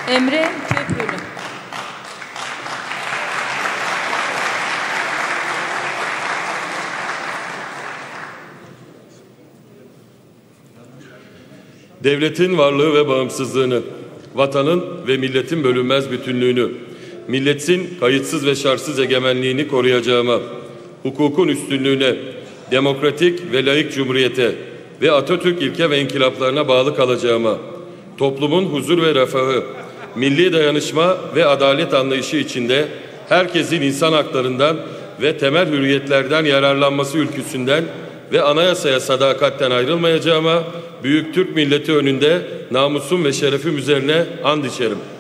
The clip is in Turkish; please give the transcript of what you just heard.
Emre Köprülü. Devletin varlığı ve bağımsızlığını, vatanın ve milletin bölünmez bütünlüğünü, milletin kayıtsız ve şartsız egemenliğini koruyacağıma, hukukun üstünlüğüne, demokratik ve laik cumhuriyete ve Atatürk ilke ve inkılaplarına bağlı kalacağıma, toplumun huzur ve refahı, milli dayanışma ve adalet anlayışı içinde herkesin insan haklarından ve temel hürriyetlerden yararlanması ülküsünden ve anayasaya sadakatten ayrılmayacağıma, büyük Türk milleti önünde namusum ve şerefim üzerine and içerim.